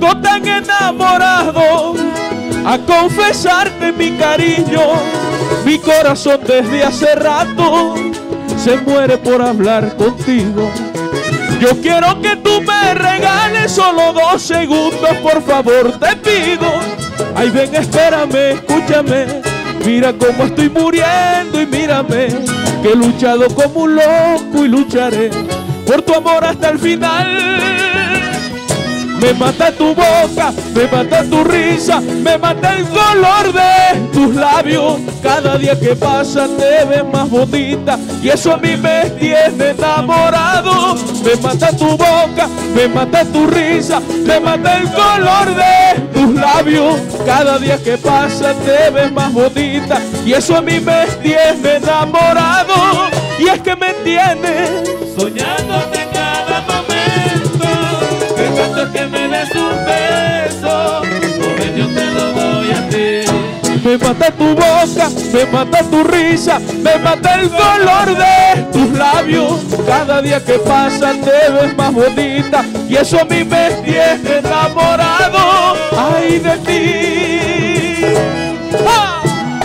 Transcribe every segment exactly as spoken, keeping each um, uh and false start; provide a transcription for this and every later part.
vengo tan enamorado a confesarte mi cariño. Mi corazón desde hace rato se muere por hablar contigo. Yo quiero que tú me regales solo dos segundos, por favor te pido. Ay, ven, espérame, escúchame. Mira cómo estoy muriendo y mírame, que he luchado como un loco y lucharé por tu amor hasta el final. Me mata tu boca, me mata tu risa, me mata el color de tus labios. Cada día que pasa te ves más bonita y eso a mí me tiene enamorado. Me mata tu boca, me mata tu risa, me mata el color de tus labios. Cada día que pasa te ves más bonita y eso a mí me tiene enamorado. Y es que me tiene soñándote cada momento. Que tanto que me des un beso, porque yo te lo doy a ti. Me mata tu boca, me mata tu risa, me mata el color de tus labios. Cada día que pasa te ves más bonita y eso a mí me tiene enamorado. Ay, de ti. ¡Ah!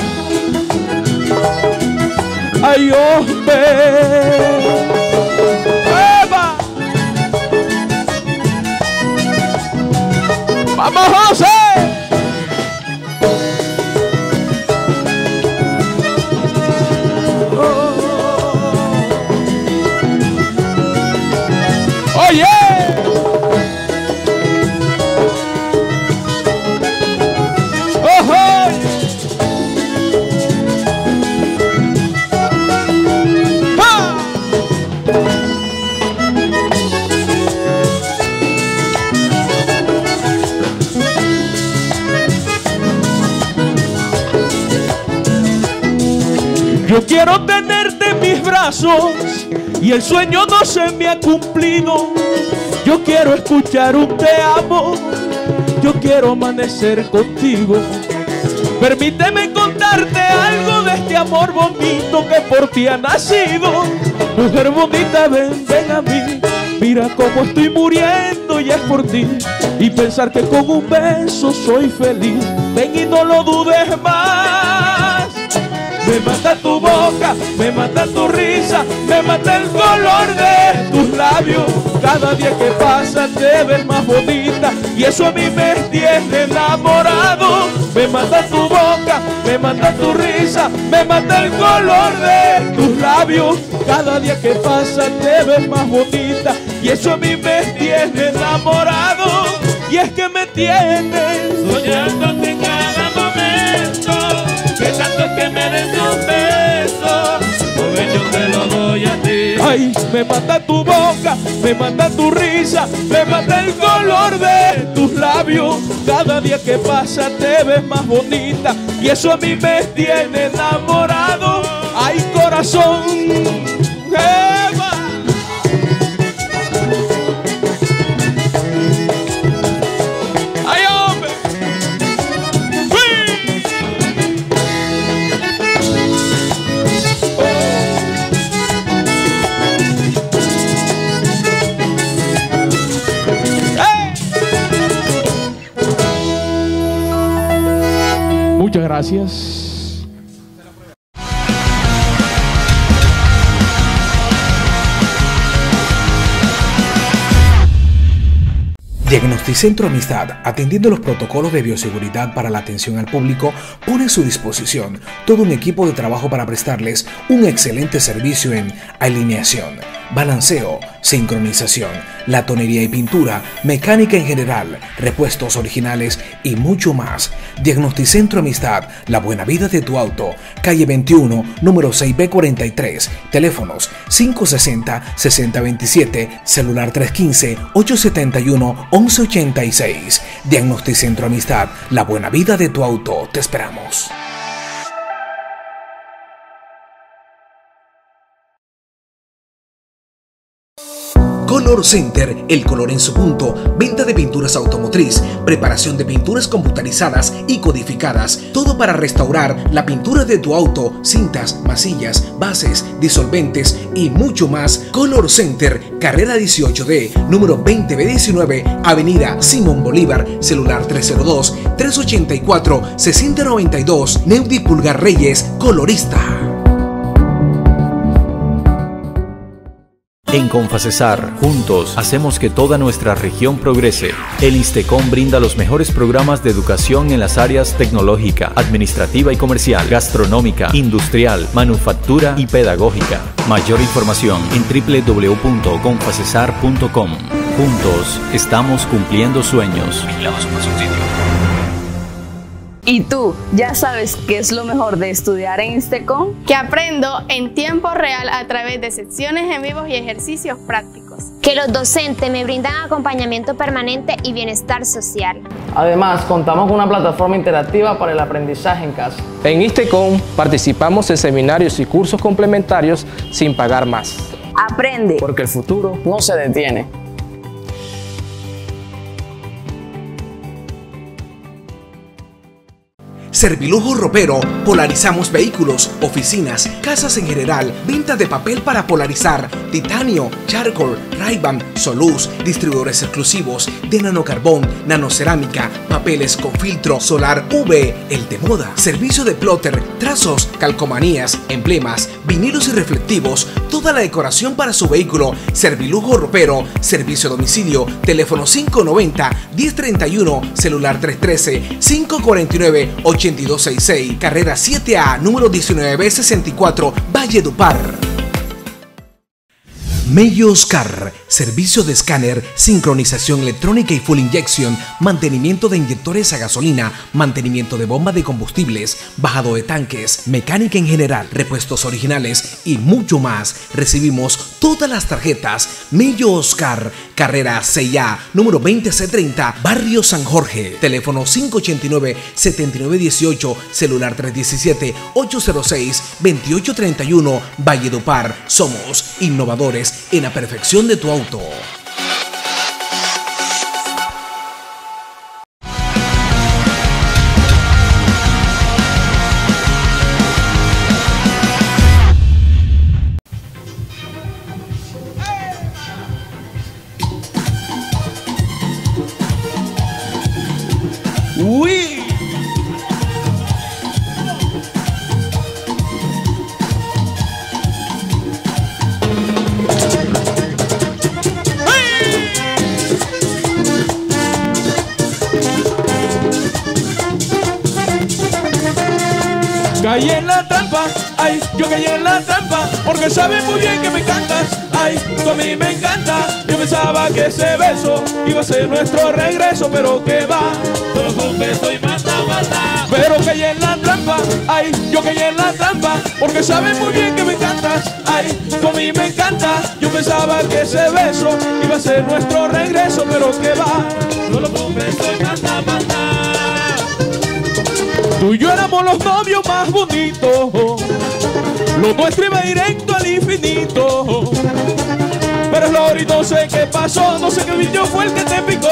Ay, hombre. ¡Eva! ¡Vamos, José! ¡Oye! ¡Ojo! ¡Ah! Yo quiero tenerte en mis brazos y el sueño no se me ha cumplido. Yo quiero escuchar un te amo, yo quiero amanecer contigo. Permíteme contarte algo de este amor bonito que por ti ha nacido. Mujer bonita, ven, ven a mí. Mira cómo estoy muriendo y es por ti. Y pensar que con un beso soy feliz. Ven y no lo dudes más. Me mata tu boca, me mata tu risa, me mata el color de tus labios. Cada día que pasa te ves más bonita y eso a mí me tiene enamorado. Me mata tu boca, me mata tu risa, me mata el color de tus labios. Cada día que pasa te ves más bonita y eso a mí me tiene enamorado. Y es que me tienes soñándote en cada momento. Que tanto que me des un beso, porque yo te lo doy a ti. Ay, me mata tu boca, me mata tu risa, me mata el color de tus labios. Cada día que pasa te ves más bonita y eso a mí me tiene enamorado. Ay, corazón, Eva. Ay, hombre. Muchas gracias. Diagnosticentro Amistad, atendiendo los protocolos de bioseguridad para la atención al público, pone a su disposición todo un equipo de trabajo para prestarles un excelente servicio en alineación, balanceo, sincronización, latonería y pintura, mecánica en general, repuestos originales y mucho más. Diagnosticentro Amistad, la buena vida de tu auto, calle veintiuno, número seis B cuarenta y tres, teléfonos cinco sesenta, sesenta veintisiete, celular tres quince, ocho setenta y uno, once ochenta y seis. Diagnosticentro Amistad, la buena vida de tu auto, te esperamos. Con Color Center, el color en su punto, venta de pinturas automotriz, preparación de pinturas computarizadas y codificadas, todo para restaurar la pintura de tu auto, cintas, masillas, bases, disolventes y mucho más. Color Center, carrera dieciocho D, número veinte B diecinueve, avenida Simón Bolívar, celular tres cero dos, tres ocho cuatro, seis cero nueve dos, Neudi Pulgar Reyes, colorista. En Confacesar, juntos, hacemos que toda nuestra región progrese. El INSTECOM brinda los mejores programas de educación en las áreas tecnológica, administrativa y comercial, gastronómica, industrial, manufactura y pedagógica. Mayor información en doble u doble u doble u punto confacesar punto com. Juntos, estamos cumpliendo sueños. Vigilados por subsidio. ¿Y tú, ya sabes qué es lo mejor de estudiar en INSTECOM? Que aprendo en tiempo real a través de secciones en vivo y ejercicios prácticos. Que los docentes me brindan acompañamiento permanente y bienestar social. Además, contamos con una plataforma interactiva para el aprendizaje en casa. En INSTECOM participamos en seminarios y cursos complementarios sin pagar más. Aprende, porque el futuro no se detiene. Servilujo Ropero, polarizamos vehículos, oficinas, casas en general, venta de papel para polarizar, titanio, charcoal, Ray-Ban, Soluz, distribuidores exclusivos de nanocarbón, nanocerámica, papeles con filtro, solar U V, el de moda, servicio de plotter, trazos, calcomanías, emblemas, vinilos y reflectivos, toda la decoración para su vehículo. Servilujo Ropero, servicio a domicilio, teléfono cinco noventa, diez treinta y uno, celular tres trece, cinco cuarenta y nueve, ochenta y dos sesenta y seis, carrera siete A, número diecinueve B sesenta y cuatro, Valledupar. Mello Oscar, servicio de escáner, sincronización electrónica y full injection, mantenimiento de inyectores a gasolina, mantenimiento de bomba de combustibles, bajado de tanques, mecánica en general, repuestos originales y mucho más. Recibimos todas las tarjetas. Mello Oscar, carrera seis A, número veinte C treinta, Barrio San Jorge, teléfono cinco ocho nueve, siete nueve uno ocho, celular tres uno siete, ocho cero seis, dos ocho tres uno, Valledupar. Somos innovadores en la perfección de tu auto. Uy. Caí en la trampa, ay, yo caí en la trampa, porque sabes muy bien que me encantas, ay, tú a mí me encanta. Yo pensaba que ese beso iba a ser nuestro regreso, pero que va, solo fue un beso y mata, mata. Pero caí en la trampa, ay, yo caí en la trampa, porque sabes muy bien que me encantas, ay, tú a mí me encanta. Yo pensaba que ese beso iba a ser nuestro regreso, pero que va, solo fue un beso y mata, mata. Tú y yo éramos los novios más bonitos, lo nuestro iba directo al infinito. Pero Lori, no sé qué pasó, no sé qué bicho fue el que te picó.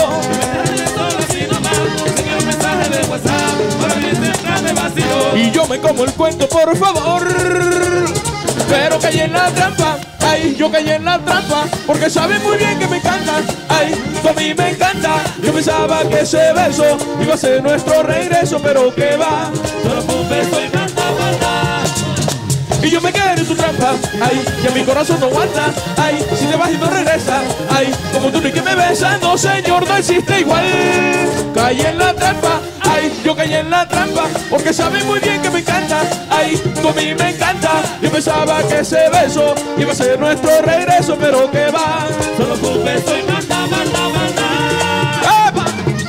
Y yo me como el cuento, por favor. Pero caí en la trampa, ay, yo caí en la trampa, porque sabes muy bien que me encanta, ay, tú a mí me encanta. Yo pensaba que ese beso iba a ser nuestro regreso, pero que va, solo fue un beso y manda, manda. Y yo me quedé en tu trampa, ay, que mi corazón no aguanta, ay, si te vas y no regresas, ay, como tú ni que me besas, no señor, no existe igual. Caí en la trampa, ay, yo caí en la trampa, porque sabes muy bien que me encanta, ay, tú a mí me encanta. Yo pensaba que ese beso iba a ser nuestro regreso, pero que va, solo fue un beso y manda, manda, manda. ¡Epa!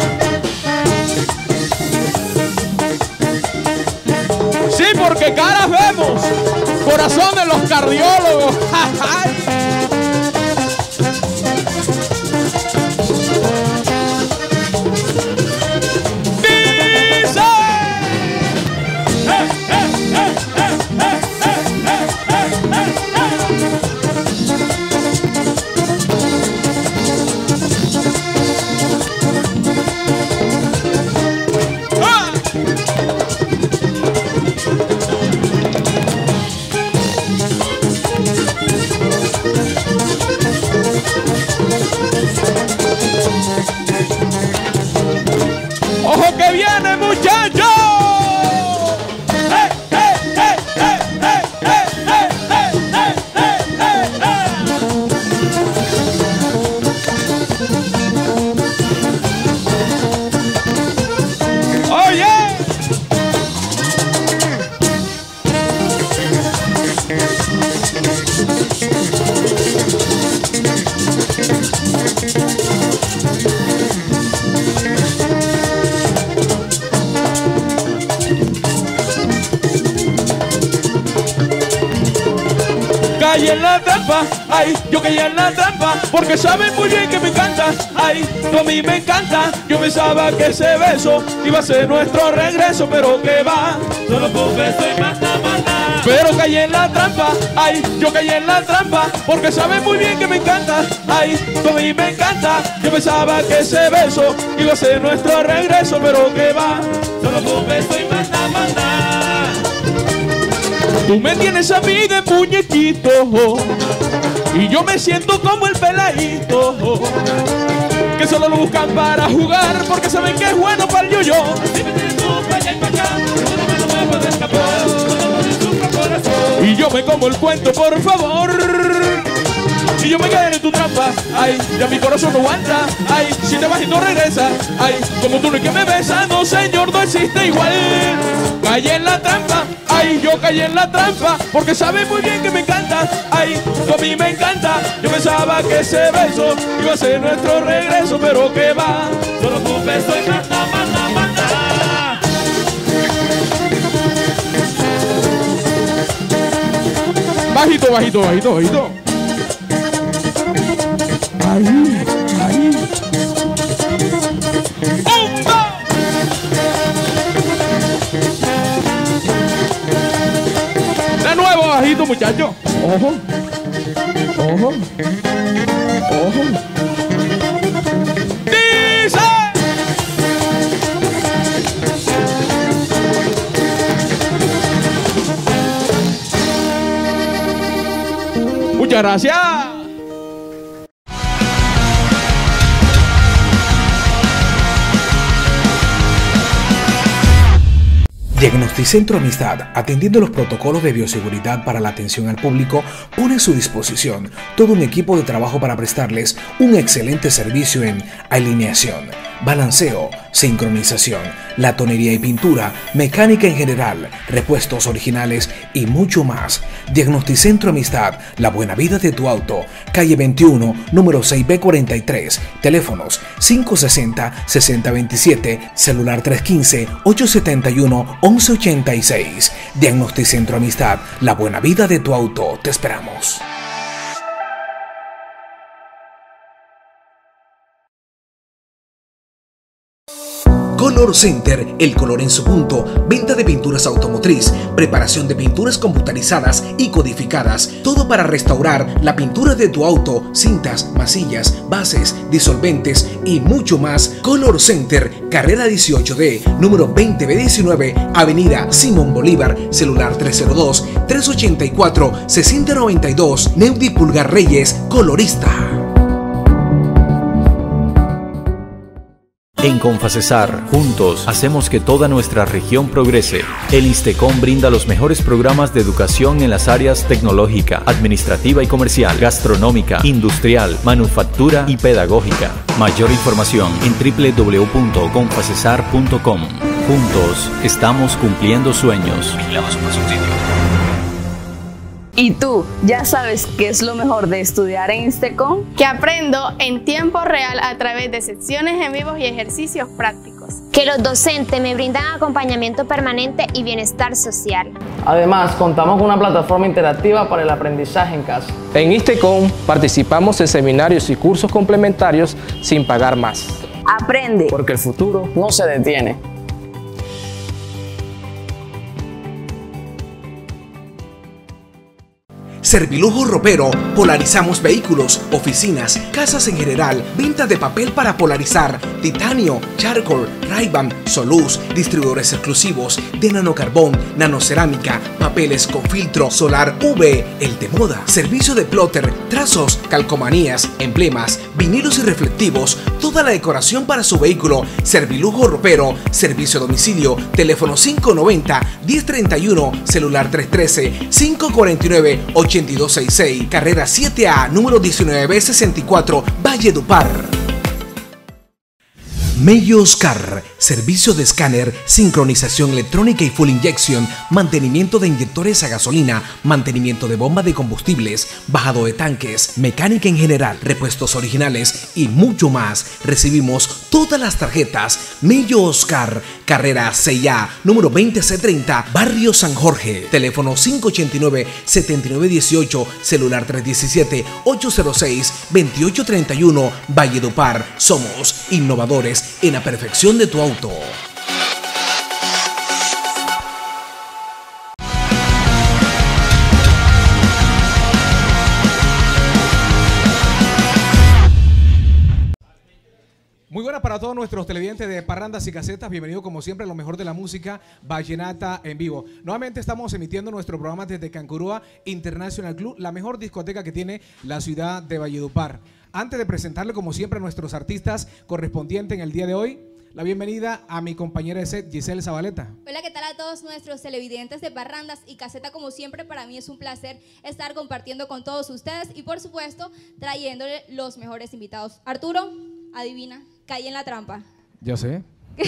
Sí, porque caras vemos, corazones los cardiólogos. caí en la trampa, ay, yo caí en la trampa, porque sabes muy bien que me encanta, ay, tú a mí me encanta. Yo pensaba que ese beso iba a ser nuestro regreso, pero que va, solo con beso y mata, mata. Pero caí en la trampa, ay, yo caí en la trampa, porque sabes muy bien que me encanta, ay, tú a mí me encanta. Yo pensaba que ese beso iba a ser nuestro regreso, pero que va, solo con beso y mata, mata. Tú me tienes a mí de muñequito y yo me siento como el peladito que solo lo buscan para jugar porque saben que es bueno para el yo-yo. Y yo me como el cuento, por favor. Y yo me quedé en tu trampa, ay, ya mi corazón no aguanta, ay, si te vas y no regresas, ay, como tú no es que me besas, no señor, no existe igual. Caí en la trampa, ay, yo caí en la trampa, porque sabes muy bien que me encanta, ay, tú a mí me encanta. Yo pensaba que ese beso iba a ser nuestro regreso, pero que va, solo con un beso y mata, mata, mata. Bajito, bajito, bajito, bajito. Ahí, ahí. ¡Un, dos! De nuevo, bajito, muchacho. Ojo. Ojo. Ojo. ¡Dice! Muchas gracias. Diagnosticentro Amistad, atendiendo los protocolos de bioseguridad para la atención al público, pone a su disposición todo un equipo de trabajo para prestarles un excelente servicio en alineación, balanceo, sincronización, latonería y pintura, mecánica en general, repuestos originales y mucho más. Diagnosticentro Amistad, la buena vida de tu auto, calle veintiuno, número seis B cuarenta y tres, teléfonos cinco sesenta, sesenta veintisiete, celular tres uno cinco, ocho siete uno, once ochenta y seis. Diagnosticentro Amistad, la buena vida de tu auto, te esperamos. Color Center, el color en su punto, venta de pinturas automotriz, preparación de pinturas computarizadas y codificadas, todo para restaurar la pintura de tu auto, cintas, masillas, bases, disolventes y mucho más. Color Center, carrera dieciocho D, número veinte B diecinueve, avenida Simón Bolívar, celular tres cero dos, tres ocho cuatro, seis cero nueve dos, Neudi Pulgar Reyes, colorista. En Confacesar, juntos, hacemos que toda nuestra región progrese. El INSTECOM brinda los mejores programas de educación en las áreas tecnológica, administrativa y comercial, gastronómica, industrial, manufactura y pedagógica. Mayor información en doble u doble u doble u punto confacesar punto com. Juntos, estamos cumpliendo sueños. Vigilados por subsidio. ¿Y tú ya sabes qué es lo mejor de estudiar en INSTECOM? Que aprendo en tiempo real a través de secciones en vivos y ejercicios prácticos. Que los docentes me brindan acompañamiento permanente y bienestar social. Además, contamos con una plataforma interactiva para el aprendizaje en casa. En INSTECOM participamos en seminarios y cursos complementarios sin pagar más. Aprende. Porque el futuro no se detiene. Servilujo Ropero, polarizamos vehículos, oficinas, casas en general, venta de papel para polarizar, titanio, charcoal, Ray-Ban, Soluz, distribuidores exclusivos de nanocarbón, nanocerámica, papeles con filtro, solar U V, el de moda, servicio de plotter, trazos, calcomanías, emblemas, vinilos y reflectivos, toda la decoración para su vehículo. Servilujo Ropero, servicio a domicilio, teléfono cinco noventa, diez treinta y uno, celular tres trece, cinco cuarenta y nueve, ochenta y dos sesenta y seis, carrera siete A, número diecinueve B sesenta y cuatro, Valledupar. Mello Oscar, servicio de escáner, sincronización electrónica y full injection, mantenimiento de inyectores a gasolina, mantenimiento de bomba de combustibles, bajado de tanques, mecánica en general, repuestos originales y mucho más. Recibimos todas las tarjetas. Mello Oscar, carrera seis A, número veinte C treinta, Barrio San Jorge. Teléfono cinco ocho nueve, siete nueve uno ocho, celular tres uno siete, ocho cero seis, dos ocho tres uno. Valledupar, somos innovadores en la perfección de tu auto. Muy buenas para todos nuestros televidentes de Parrandas y Casetas. Bienvenido como siempre a lo mejor de la música vallenata en vivo. Nuevamente estamos emitiendo nuestro programa desde Cancurúa International Club, la mejor discoteca que tiene la ciudad de Valledupar. Antes de presentarle como siempre a nuestros artistas correspondientes en el día de hoy, la bienvenida a mi compañera de set, Giselle Zabaleta. Hola, ¿qué tal a todos nuestros televidentes de Parrandas y Caseta? Como siempre, para mí es un placer estar compartiendo con todos ustedes y, por supuesto, trayéndole los mejores invitados. Arturo, adivina, caí en la trampa. Ya sé.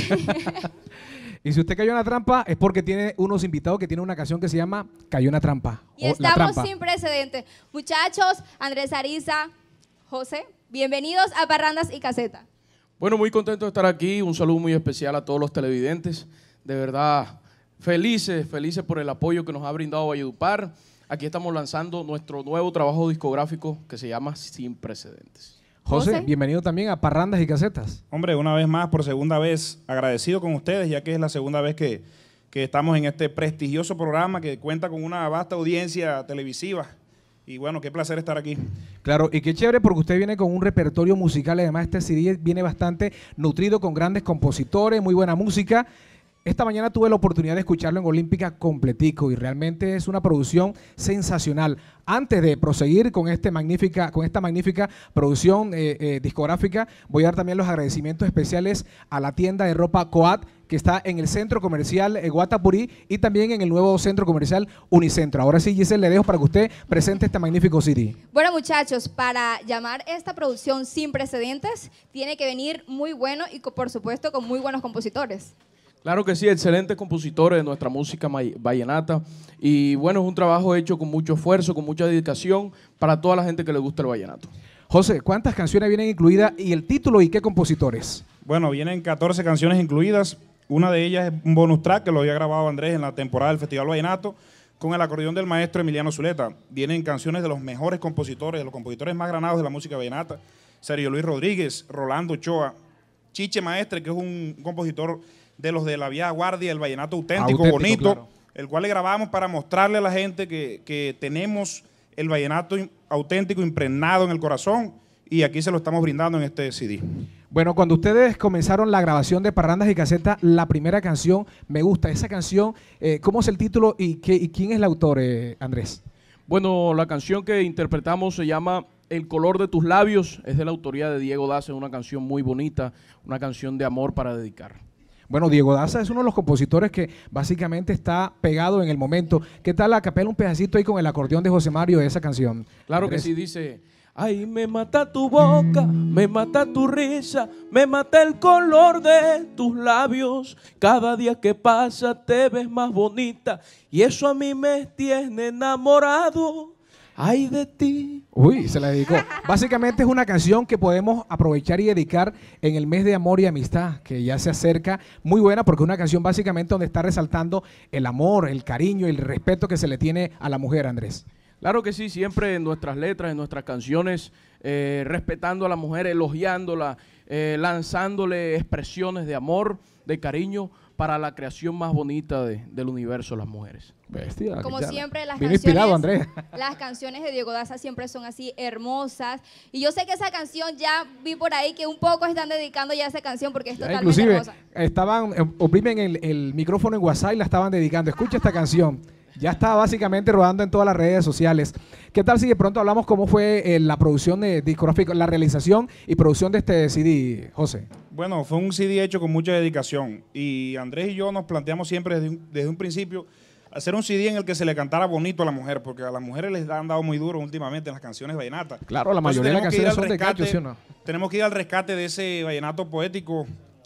Y si usted cayó en la trampa es porque tiene unos invitados que tienen una canción que se llama Cayó en la trampa. Y estamos sin precedentes. Muchachos, Andrés Ariza, José, bienvenidos a Parrandas y Caseta. Bueno, muy contento de estar aquí. Un saludo muy especial a todos los televidentes. De verdad, felices, felices por el apoyo que nos ha brindado Valledupar. Aquí estamos lanzando nuestro nuevo trabajo discográfico que se llama Sin Precedentes. José, José, bienvenido también a Parrandas y Casetas. Hombre, una vez más, por segunda vez, agradecido con ustedes, ya que es la segunda vez que, que estamos en este prestigioso programa que cuenta con una vasta audiencia televisiva. Y bueno, qué placer estar aquí. Claro, y qué chévere porque usted viene con un repertorio musical. Además, este C D viene bastante nutrido con grandes compositores, muy buena música. Esta mañana tuve la oportunidad de escucharlo en Olímpica completico y realmente es una producción sensacional. Antes de proseguir con, este magnífica, con esta magnífica producción eh, eh, discográfica, voy a dar también los agradecimientos especiales a la tienda de ropa Coat, que está en el centro comercial eh, Guatapurí y también en el nuevo centro comercial Unicentro. Ahora sí, Giselle, le dejo para que usted presente este magnífico C D. Bueno, muchachos, para llamar esta producción Sin Precedentes, tiene que venir muy bueno y, por supuesto, con muy buenos compositores. Claro que sí, excelentes compositores de nuestra música vallenata y bueno, es un trabajo hecho con mucho esfuerzo, con mucha dedicación para toda la gente que le gusta el vallenato. José, ¿cuántas canciones vienen incluidas y el título y qué compositores? Bueno, vienen catorce canciones incluidas, una de ellas es un bonus track que lo había grabado Andrés en la temporada del Festival Vallenato con el acordeón del maestro Emiliano Zuleta. Vienen canciones de los mejores compositores, de los compositores más granados de la música vallenata, Sergio Luis Rodríguez, Rolando Ochoa, Chiche Maestre, que es un compositor de los de la vieja guardia, el vallenato auténtico, auténtico bonito, claro, el cual le grabamos para mostrarle a la gente que, que tenemos el vallenato auténtico impregnado en el corazón y aquí se lo estamos brindando en este C D. Bueno, cuando ustedes comenzaron la grabación de Parrandas y Casetas, la primera canción, Me Gusta, esa canción, eh, ¿cómo es el título y, qué, y quién es el autor, eh, Andrés? Bueno, la canción que interpretamos se llama El color de tus labios, es de la autoría de Diego Daza, una canción muy bonita, una canción de amor para dedicar. Bueno, Diego Daza es uno de los compositores que básicamente está pegado en el momento. ¿Qué tal a capela un pedacito ahí con el acordeón de José Mario de esa canción? Claro Andrés. Que sí, dice: ay, me mata tu boca, me mata tu risa, me mata el color de tus labios. Cada día que pasa te ves más bonita y eso a mí me tiene enamorado. Ay de ti. Uy, se la dedicó. Básicamente es una canción que podemos aprovechar y dedicar en el mes de amor y amistad, que ya se acerca. Muy buena porque es una canción básicamente donde está resaltando el amor, el cariño y el respeto que se le tiene a la mujer, Andrés. Claro que sí, siempre en nuestras letras, en nuestras canciones, eh, respetando a la mujer, elogiándola, eh, lanzándole expresiones de amor, de cariño, para la creación más bonita de, del universo, las mujeres. Bestia, como ya, siempre, las bien canciones, inspirado, Andrés. Las canciones de Diego Daza siempre son así hermosas. Y yo sé que esa canción, ya vi por ahí que un poco están dedicando ya a esa canción porque es ya, totalmente inclusive, hermosa. Estaban, eh, oprimen el, el micrófono en WhatsApp y la estaban dedicando. Escucha esta canción. Ya está básicamente rodando en todas las redes sociales. ¿Qué tal si de pronto hablamos cómo fue eh, la producción de discográfica, la realización y producción de este C D, José? Bueno, fue un C D hecho con mucha dedicación y Andrés y yo nos planteamos siempre desde un, desde un principio hacer un C D en el que se le cantara bonito a la mujer, porque a las mujeres les han dado muy duro últimamente en las canciones vallenatas. Claro, la mayoría de las canciones son de cacho, ¿sí o no? Tenemos que ir al rescate de ese vallenato poético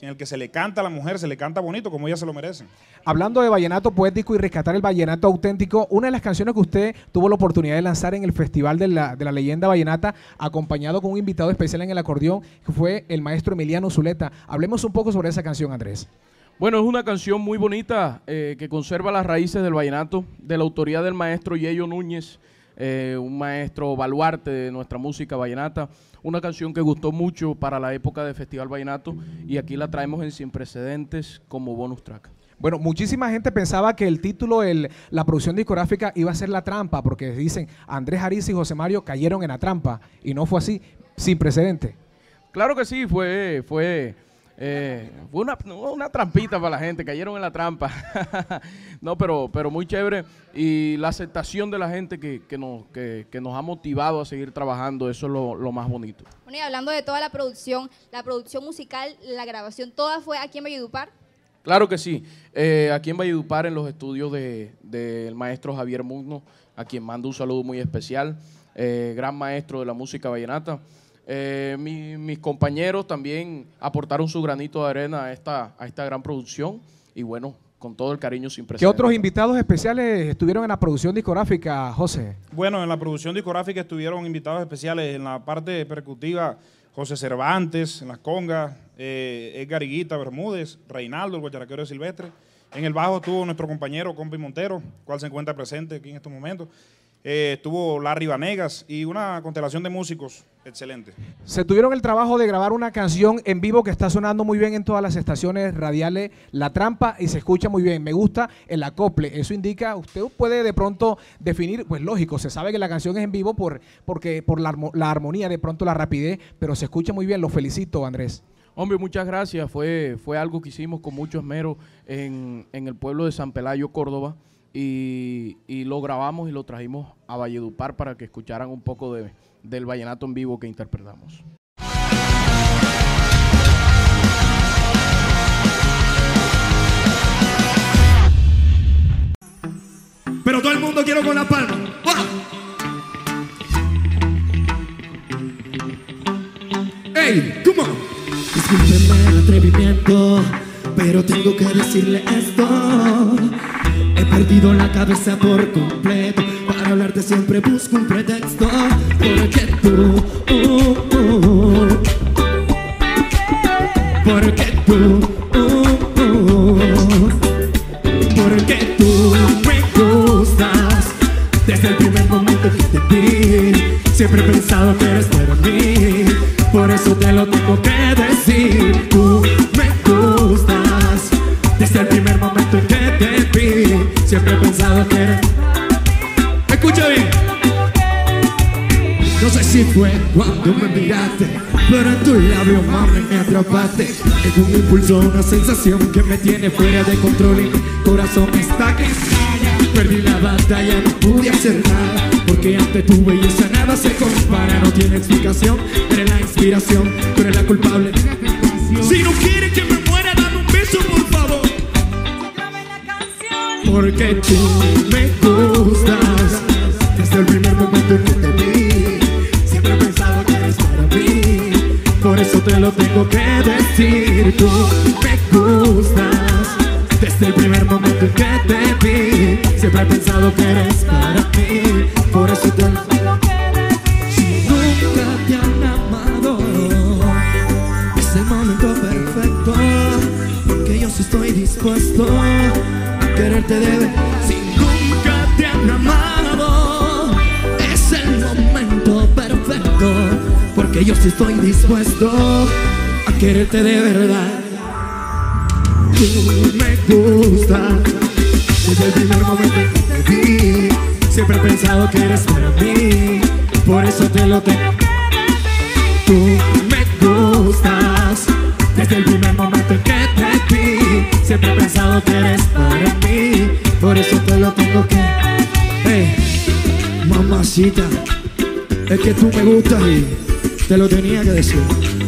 en el que se le canta a la mujer, se le canta bonito, como ella se lo merece. Hablando de vallenato poético y rescatar el vallenato auténtico, una de las canciones que usted tuvo la oportunidad de lanzar en el Festival de la, de la Leyenda Vallenata, acompañado con un invitado especial en el acordeón, que fue el maestro Emiliano Zuleta. Hablemos un poco sobre esa canción, Andrés. Bueno, es una canción muy bonita eh, que conserva las raíces del vallenato, de la autoría del maestro Yello Núñez, eh, un maestro baluarte de nuestra música vallenata. Una canción que gustó mucho para la época del Festival Vallenato y aquí la traemos en Sin Precedentes como bonus track. Bueno, muchísima gente pensaba que el título, el, la producción discográfica iba a ser La Trampa, porque dicen Andrés Ariza y José Mario cayeron en la trampa, y no fue así, Sin Precedentes. Claro que sí, fue, fue, eh, fue una, una trampita para la gente, cayeron en la trampa. No, pero, pero muy chévere, y la aceptación de la gente que, que, nos, que, que nos ha motivado a seguir trabajando, eso es lo, lo más bonito. Bueno, y hablando de toda la producción, la producción musical, la grabación, ¿toda fue aquí en Valledupar? Claro que sí, eh, aquí en Valledupar, en los estudios del de, de maestro Javier Mugno, a quien mando un saludo muy especial, eh, gran maestro de la música vallenata. Eh, mi, mis compañeros también aportaron su granito de arena a esta, a esta gran producción y bueno, con todo el cariño sin precedentes. ¿Qué otros invitados especiales estuvieron en la producción discográfica, José? Bueno, en la producción discográfica estuvieron invitados especiales en la parte percutiva, José Cervantes, en las congas, eh, Edgar Higuita Bermúdez, Reinaldo, el guacharaquero de Silvestre. En el bajo estuvo nuestro compañero Compi Montero, cual se encuentra presente aquí en estos momentos. Eh, estuvo Larry Vanegas y una constelación de músicos excelente. Se tuvieron el trabajo de grabar una canción en vivo que está sonando muy bien en todas las estaciones radiales, La Trampa, y se escucha muy bien. Me gusta el acople, eso indica, usted puede de pronto definir, pues lógico, se sabe que la canción es en vivo por, porque, por la, la armonía, de pronto la rapidez, pero se escucha muy bien, lo felicito, Andrés. Hombre, muchas gracias, fue, fue algo que hicimos con mucho esmero en, en el pueblo de San Pelayo, Córdoba, y, y lo grabamos y lo trajimos a Valledupar para que escucharan un poco de, del vallenato en vivo que interpretamos. Pero todo el mundo quiere con la palma. ¡Ah! ¡Ey! ¡Come on! Discúlpeme el atrevimiento, pero tengo que decirle esto. He perdido la cabeza por completo. Para hablarte siempre busco un pretexto. Porque tú, uh, uh, porque tú, uh, uh, porque tú me gustas. Desde el primer momento que te vi, siempre he pensado que eres para mí. Por eso te lo tengo que decir. Tú me gustas. Desde el primer momento en que te vi, siempre he pensado que eres. Escucha bien. No sé si fue cuando me miraste, pero en tu labio, mami, me atrapaste. Es un impulso, una sensación que me tiene fuera de control y mi corazón está que estalla. Perdí la batalla, no pude hacer nada, porque ante tu belleza nada se compara. No tiene explicación, eres la inspiración, tú eres la culpable. Si no quieres que me muera, dame un beso, por favor. Porque tú me gustas. Desde el primer momento en que te vi, siempre he pensado que eres para mí. Por eso te lo tengo que decir. Tú me gustas. Desde el primer momento en que te vi, siempre he pensado que eres para mí. Por eso te lo tengo que decir. Si nunca te han amado, es el momento perfecto, porque yo sí estoy dispuesto a quererte de ver. Si nunca te han amado, es el momento perfecto, porque yo sí estoy dispuesto a quererte de verdad. Tú me gustas. Desde el primer momento que te vi, siempre he pensado que eres para mí. Por eso te lo tengo que decir. Tú me gustas. Desde el primer momento en que te vi, siempre he pensado que eres para mí. Por eso te lo tengo que. Hey, mamacita, es que tú me gustas y te lo tenía que decir.